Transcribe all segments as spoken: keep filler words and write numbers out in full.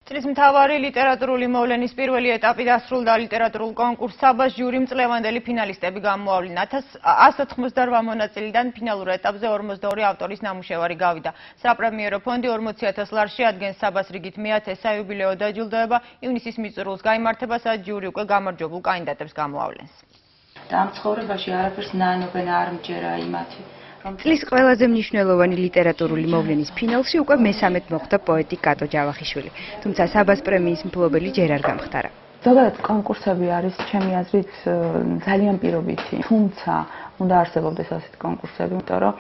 წლის მთავარი ლიტერატურული მოვლენის პირველი ეტაპი დასრულდა ლიტერატურულ კონკურს საბას ჟიურიმ წლევანდელი ფინალისტები გამოავლინა. ათას ოცდაოთხ მონაწილიდან ფინალურ ეტაპზე ორმოცდაორი ავტორის ნამუშევარი გავიდა. საპრემიერო ფონდი ორმოცი ათას ლარს შეადგენს საბას რიგით მეათე საიუბილეო დაჯილდოება ივნისის მიწურულს გაიმართება, სადაც ჟიური უკვე გამარჯვებულ კანდიდატებს გამოავლენს. და ამ ცხოვრებაში არაფერს ნანობენ არ მჯერა იმათი. წლის ყველაზე მნიშვნელოვანი ლიტერატურული მოვლენის ფინალში უკვე მესამედ მოხვდა პოეტი კატო ჯავახიშვილი, თუმცა საბას პრემიის მფლობელი ჯერ არ გამხდარა. ზოგადად კონკურსები არის ჩემი აზრით ძალიან პირობითი, თუმცა უნდა არსებობდეს ასეთი კონკურსები, იმიტომ რომ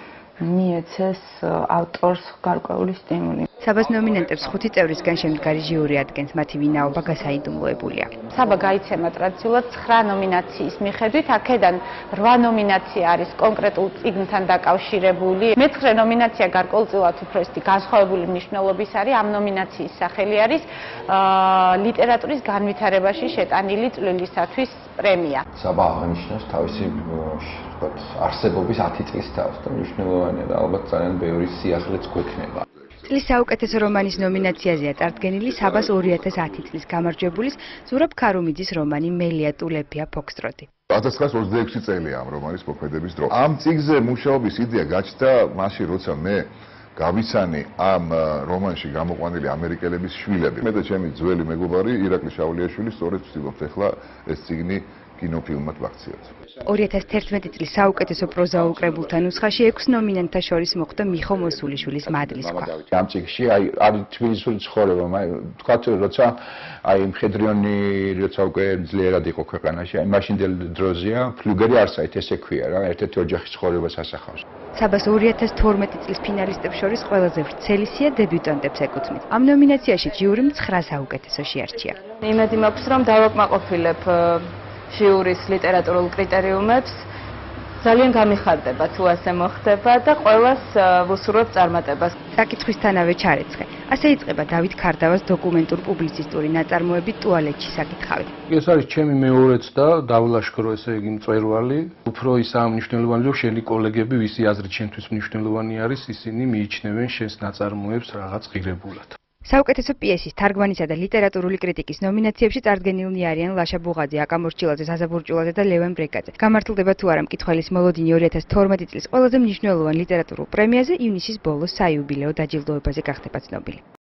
მიეცეს ავტორს გარკვეული სტიმული. საბას ნომინანტებს ხუთი წევრისგან შემდგარი ჟიური ადგენს, მათი ვინაობა გასაიდუმლოებულია. საბა გაიცემა ტრადიციულად ცხრა ნომინაციის მიხედვით, აქედან რვა ნომინაცია არის კონკრეტულ წიგნთან დაკავშირებული. მეცხრე ნომინაცია გარკვეულწილად უფრო ისეთი განსხვავებული მნიშვნელობის არის. ამ ნომინაციის სახელი არის ლიტერატურის განვითარებაში შეტანილი წვლილისათვის პრემია. საბა აღნიშნავს თავისი ვთქვათ, არსებობის ათი წლის თავს და მნიშვნელოვანია და ალბათ ძალიან ბევრი სიახლეც გვექნება. წლის საუკეთესო რომანის ნომინაციაზეა წარდგენილი საბას ორი ათას ათი წლის გამარჯვებულის ზურაბ ქარუმიძის რომანი მელია ტულეფია ფოქსტროტი. ათას ცხრაას ოცდაექვსი წელია ამ რომანის მოქმედების დრო. ამ წიგნზე მუშაობის იდეა გაჩნდა მაშინ, როცა მე გავიცანი ამ რომანში გამოყვანილი ამერიკელების შვილები. მე და ჩემი ძველი მეგობარი ირაკლი შაულიაშვილი სწორედ ვცდილობთ ახლა ეს წიგნი კინოფილმად ვაქციოთ. ორი ათას თერთმეტი წლის საუკეთესო პროზაულ კრებულთა ნუსხაში ექვს ნომინანტთა შორის მოხვდა მიხო მოსულიშვილის მადლის ქვა. ამ წიგნში აი არის თბილისური ცხოვრება, აი თქვათ როცა აი მხედრიონი როცა უკვე ძლიერად იყო ქვეყანაში, აი მაშინდელ დროზეა, ფლუგერი არსაით ესე ქვია რა, ერთ-ერთი ოჯახის ცხოვრებას ასახავს. საბას ორი ათას თორმეტი წლის ფინალისტებს შორის ყველაზე ვრცელი სია დებიუტანტებს ეკუთვნით. ამ ნომინაციაში ჟიურიმ ცხრა საუკეთესოში არჩია. იმედი მაქვს, რომ დავაკმაყოფილებ ჟიურის ლიტერატურულ კრიტერიუმებს, ძალიან გამიხარდება თუ ასე მოხდება და ყველას ვუსურვებ წარმატებას. საკითხვისთანავე ჩარეცხე. ასე იწყება დავით ქარდავას დოკუმენტურ პუბლიცისტური ნაწარმოები ტუალეტში საკითხავი. ეს არის ჩემი მეორეც და დავლაშქრო ესე იგი მწვერვალი. უფრო ისაა მნიშვნელოვანი, რომ შენი კოლეგები, ვისი აზრით შენთვის მნიშვნელოვანი არის, ისინი მიიჩნევენ შენს ნაწარმოებს რაღაც ღირებულად. საუკეთესო პიესის, თარგმანისა და ლიტერატურული კრიტიკის ნომინაციებში წარდგენილნი არიან ლაშა ბუღაძე, აკა მორჩილაძე, საზა ბურჭულაძე და ლევან ბრეკაძე. გამართლდება თუ არა მკითხველის მოლოდინი ორი ათას თორმეტი წლის ყველაზე მნიშვნელოვან ლიტერატურულ პრემიაზე ივნისის ბოლოს საიუბილეო დაჯილდოებაზე გახდება ცნობილი.